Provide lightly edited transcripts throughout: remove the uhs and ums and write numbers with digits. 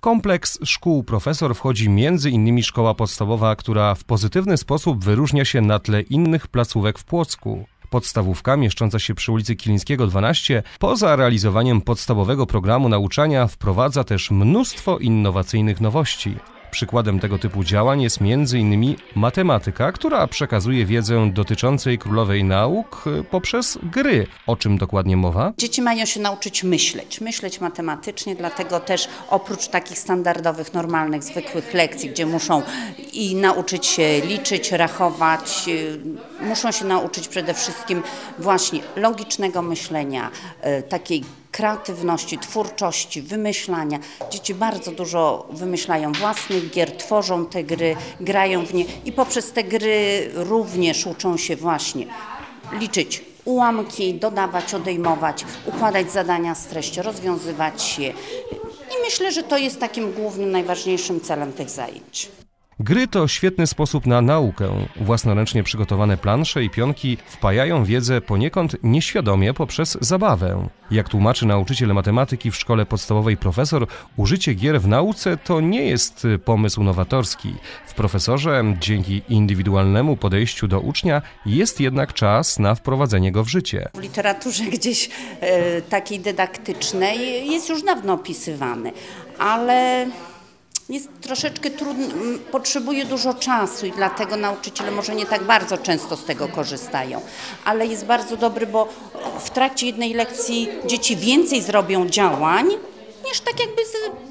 kompleks szkół Profesor wchodzi m.in. szkoła podstawowa, która w pozytywny sposób wyróżnia się na tle innych placówek w Płocku. Podstawówka, mieszcząca się przy ulicy Kilińskiego 12, poza realizowaniem podstawowego programu nauczania wprowadza też mnóstwo innowacyjnych nowości. Przykładem tego typu działań jest m.in. matematyka, która przekazuje wiedzę dotyczącej królowej nauk poprzez gry. O czym dokładnie mowa? Dzieci mają się nauczyć myśleć matematycznie, dlatego też oprócz takich standardowych, normalnych, zwykłych lekcji, gdzie muszą i nauczyć się liczyć, rachować, muszą się nauczyć przede wszystkim właśnie logicznego myślenia, takiej kreatywności, twórczości, wymyślania. Dzieci bardzo dużo wymyślają własnych gier, tworzą te gry, grają w nie i poprzez te gry również uczą się właśnie liczyć ułamki, dodawać, odejmować, układać zadania z treścią, rozwiązywać je. I myślę, że to jest takim głównym, najważniejszym celem tych zajęć. Gry to świetny sposób na naukę. Własnoręcznie przygotowane plansze i pionki wpajają wiedzę poniekąd nieświadomie poprzez zabawę. Jak tłumaczy nauczyciel matematyki w szkole podstawowej Profesor, użycie gier w nauce to nie jest pomysł nowatorski. W Profesorze, dzięki indywidualnemu podejściu do ucznia, jest jednak czas na wprowadzenie go w życie. W literaturze gdzieś takiej dydaktycznej jest już dawno opisywany, ale jest troszeczkę trudny, potrzebuje dużo czasu i dlatego nauczyciele może nie tak bardzo często z tego korzystają. Ale jest bardzo dobry, bo w trakcie jednej lekcji dzieci więcej zrobią działań, niż tak jakby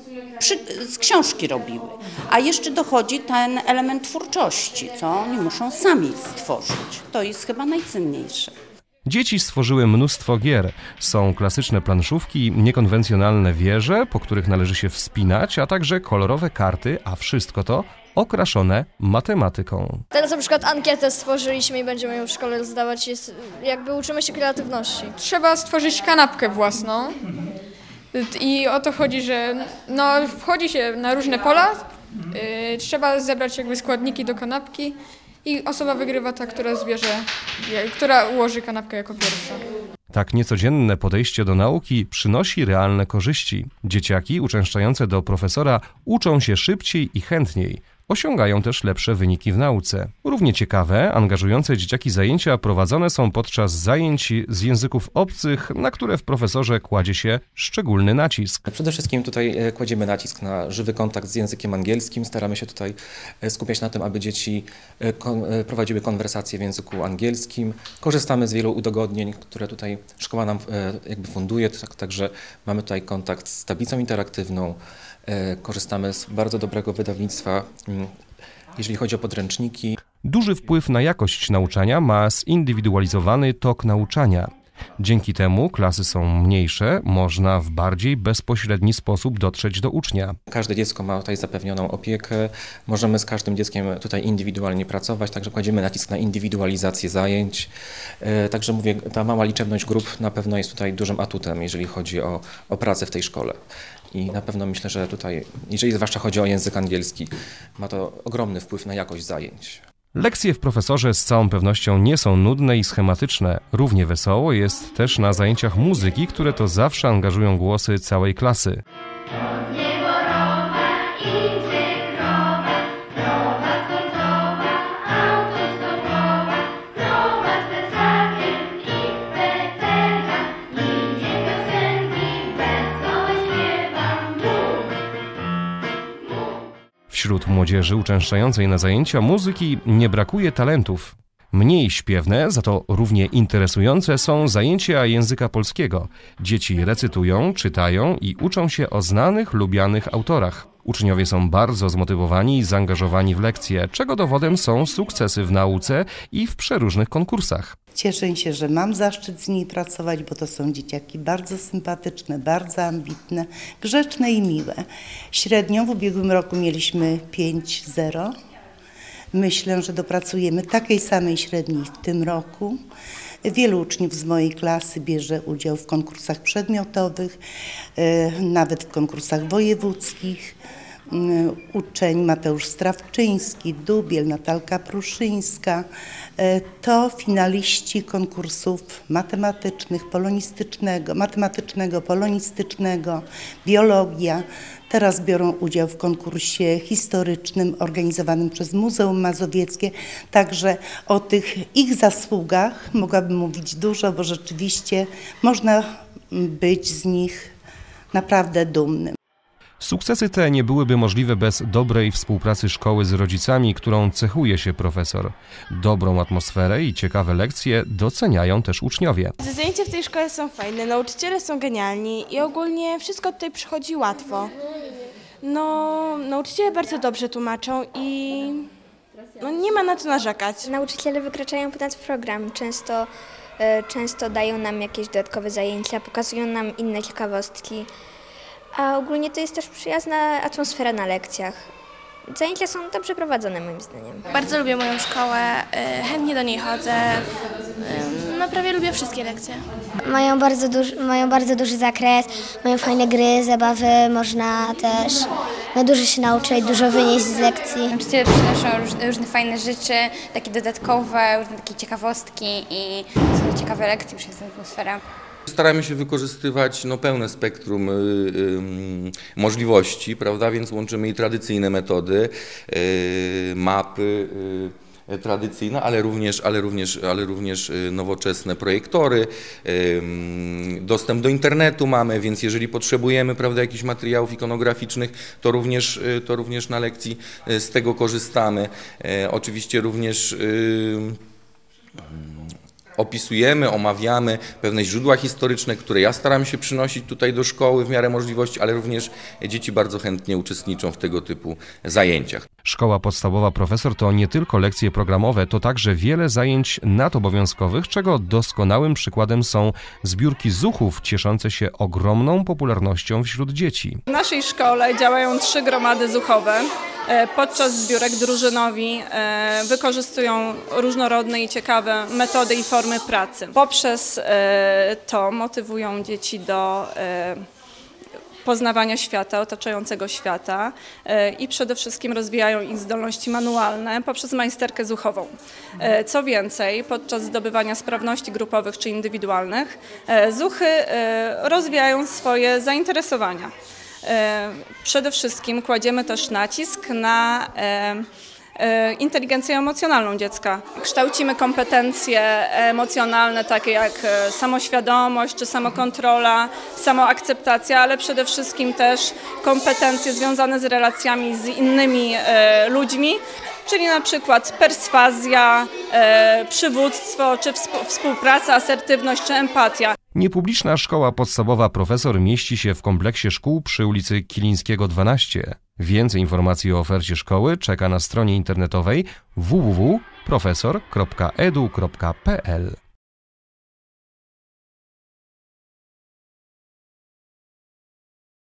z książki robiły. A jeszcze dochodzi ten element twórczości, co oni muszą sami stworzyć. To jest chyba najcenniejsze. Dzieci stworzyły mnóstwo gier. Są klasyczne planszówki, niekonwencjonalne wieże, po których należy się wspinać, a także kolorowe karty, a wszystko to okraszone matematyką. Teraz na przykład ankietę stworzyliśmy i będziemy ją w szkole rozdawać. Jakby uczymy się kreatywności. Trzeba stworzyć kanapkę własną i o to chodzi, że wchodzi się na różne pola, trzeba zebrać jakby składniki do kanapki. I osoba wygrywa ta, która ułoży kanapkę jako pierwsza. Tak niecodzienne podejście do nauki przynosi realne korzyści. Dzieciaki uczęszczające do Profesora uczą się szybciej i chętniej. Osiągają też lepsze wyniki w nauce. Równie ciekawe, angażujące dzieciaki zajęcia prowadzone są podczas zajęć z języków obcych, na które w Profesorze kładzie się szczególny nacisk. Przede wszystkim tutaj kładziemy nacisk na żywy kontakt z językiem angielskim. Staramy się tutaj skupiać na tym, aby dzieci prowadziły konwersacje w języku angielskim. Korzystamy z wielu udogodnień, które tutaj szkoła nam jakby funduje, także mamy tutaj kontakt z tablicą interaktywną. Korzystamy z bardzo dobrego wydawnictwa, jeżeli chodzi o podręczniki. Duży wpływ na jakość nauczania ma zindywidualizowany tok nauczania. Dzięki temu klasy są mniejsze, można w bardziej bezpośredni sposób dotrzeć do ucznia. Każde dziecko ma tutaj zapewnioną opiekę, możemy z każdym dzieckiem tutaj indywidualnie pracować, także kładziemy nacisk na indywidualizację zajęć. Także mówię, ta mała liczebność grup na pewno jest tutaj dużym atutem, jeżeli chodzi o pracę w tej szkole. I na pewno myślę, że tutaj, jeżeli zwłaszcza chodzi o język angielski, ma to ogromny wpływ na jakość zajęć. Lekcje w Profesorze z całą pewnością nie są nudne i schematyczne. Równie wesoło jest też na zajęciach muzyki, które to zawsze angażują głosy całej klasy. Wśród młodzieży uczęszczającej na zajęcia muzyki nie brakuje talentów. Mniej śpiewne, za to równie interesujące są zajęcia języka polskiego. Dzieci recytują, czytają i uczą się o znanych, lubianych autorach. Uczniowie są bardzo zmotywowani i zaangażowani w lekcje, czego dowodem są sukcesy w nauce i w przeróżnych konkursach. Cieszę się, że mam zaszczyt z nimi pracować, bo to są dzieciaki bardzo sympatyczne, bardzo ambitne, grzeczne i miłe. Średnią w ubiegłym roku mieliśmy 5,0. Myślę, że dopracujemy takiej samej średniej w tym roku. Wielu uczniów z mojej klasy bierze udział w konkursach przedmiotowych, nawet w konkursach wojewódzkich. Uczeń Mateusz Strawczyński, Dubiel, Natalka Pruszyńska to finaliści konkursów matematycznych, polonistycznego, biologia. Teraz biorą udział w konkursie historycznym organizowanym przez Muzeum Mazowieckie. Także o tych ich zasługach mogłabym mówić dużo, bo rzeczywiście można być z nich naprawdę dumnym. Sukcesy te nie byłyby możliwe bez dobrej współpracy szkoły z rodzicami, którą cechuje się profesor. Dobrą atmosferę i ciekawe lekcje doceniają też uczniowie. Zajęcia w tej szkole są fajne, nauczyciele są genialni i ogólnie wszystko tutaj przychodzi łatwo. Nauczyciele bardzo dobrze tłumaczą i nie ma na co narzekać. Nauczyciele wykraczają ponad program. Często dają nam jakieś dodatkowe zajęcia, pokazują nam inne ciekawostki. A ogólnie to jest też przyjazna atmosfera na lekcjach. Zajęcia są dobrze prowadzone moim zdaniem. Bardzo lubię moją szkołę, chętnie do niej chodzę, prawie lubię wszystkie lekcje. Mają bardzo duży zakres, mają fajne gry, zabawy, można też dużo się nauczyć, dużo wynieść z lekcji. Nauczyciele przynoszą różne fajne rzeczy, takie dodatkowe, różne takie ciekawostki i są ciekawe lekcje, przyjazna atmosfera. Staramy się wykorzystywać pełne spektrum możliwości, prawda? Więc łączymy i tradycyjne metody, mapy tradycyjne, ale również nowoczesne projektory. Dostęp do internetu mamy, więc jeżeli potrzebujemy, prawda, jakichś materiałów ikonograficznych, to również na lekcji z tego korzystamy. Oczywiście również opisujemy, omawiamy pewne źródła historyczne, które ja staram się przynosić tutaj do szkoły w miarę możliwości, ale również dzieci bardzo chętnie uczestniczą w tego typu zajęciach. Szkoła podstawowa Profesor to nie tylko lekcje programowe, to także wiele zajęć nadobowiązkowych, czego doskonałym przykładem są zbiórki zuchów cieszące się ogromną popularnością wśród dzieci. W naszej szkole działają 3 gromady zuchowe. Podczas zbiórek drużynowi wykorzystują różnorodne i ciekawe metody i formy pracy. Poprzez to motywują dzieci do poznawania świata, otaczającego świata i przede wszystkim rozwijają ich zdolności manualne poprzez majsterkę zuchową. Co więcej, podczas zdobywania sprawności grupowych czy indywidualnych zuchy rozwijają swoje zainteresowania. Przede wszystkim kładziemy też nacisk na inteligencję emocjonalną dziecka. Kształcimy kompetencje emocjonalne takie jak samoświadomość czy samokontrola, samoakceptacja, ale przede wszystkim też kompetencje związane z relacjami z innymi ludźmi, czyli na przykład perswazja, przywództwo, czy współpraca, asertywność czy empatia. Niepubliczna szkoła podstawowa Profesor mieści się w kompleksie szkół przy ulicy Kilińskiego 12. Więcej informacji o ofercie szkoły czeka na stronie internetowej www.profesor.edu.pl.